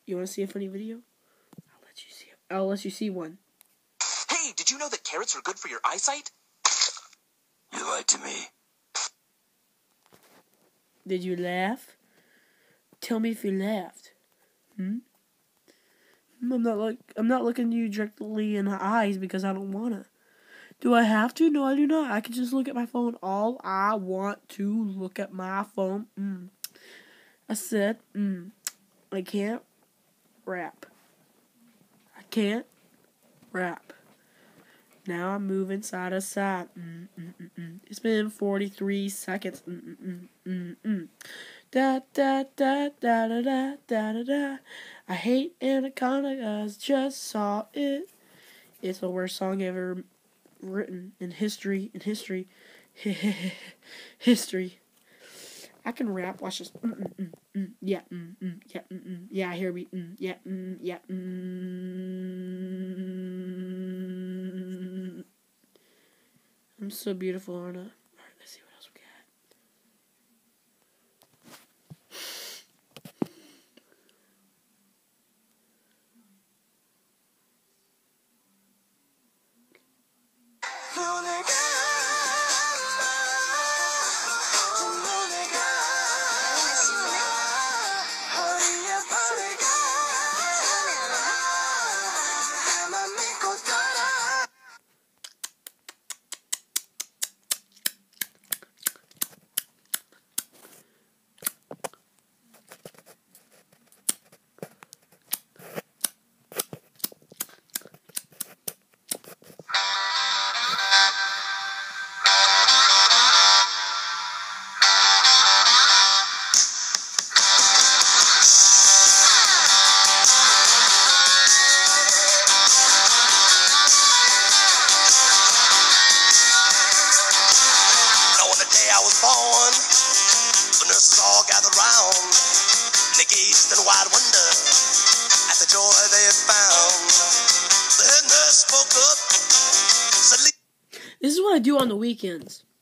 You want to see a funny video? I'll let you see one. Hey, did you know that carrots are good for your eyesight? You lied to me. Did you laugh? Tell me if you laughed. I'm not looking you directly in the eyes because I don't wanna. Do I have to? No, I do not. I can just look at my phone all I want to look at my phone. I said, I can't rap. I can't rap. Now I'm moving side to side. It's been 43 seconds. Da da da da da da da da da. I hate Anaconda, guys. Just saw it. It's the worst song ever written in history. History. I can rap. Watch this. Yeah. Yeah. Yeah. I hear me. Yeah. Yeah. I'm so beautiful, aren't I? Alright, let's see what else we got. Born, when nurses all gathered round, and they gazed in wide wonder at the joy they had found. The head nurse spoke up, said, This is what I do on the weekends.